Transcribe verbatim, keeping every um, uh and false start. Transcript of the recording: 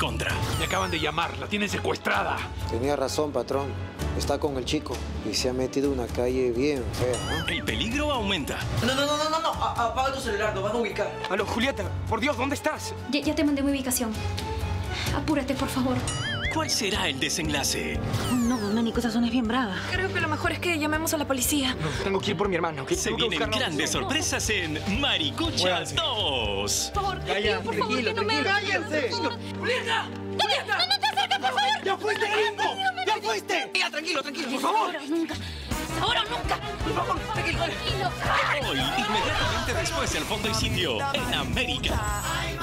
contra. Me acaban de llamar, la tienen secuestrada. Tenía razón, patrón. Está con el chico y se ha metido en una calle bien fea, ¿no? El peligro aumenta. No, no, no, no, no, no. A- apaga tu celular, nos van a ubicar. Aló, Julieta, por Dios, ¿dónde estás? Ya, ya te mandé mi ubicación. Apúrate, por favor. ¿Cuál será el desenlace? No, Domenico, esa zona es bien brava. Creo que lo mejor es que llamemos a la policía. No, tengo que ir por mi hermano, ¿ok? Se Tengo que vienen buscarlo. grandes sorpresas en Maricucha dos. Por favor, te pido, por favor, que no me hagas. ¡Cállense! ¡Julieta! ¡Julieta! ¡No te acerques, por favor! ¡Ya fuiste, gringo! ¡Ya fuiste! Ya, tranquilo, tranquilo, por Es favor. ahora o nunca. Es ahora o nunca. Por favor, tranquilo. Tranquilo. Hoy, inmediatamente después del Fondo y Sitio, en América.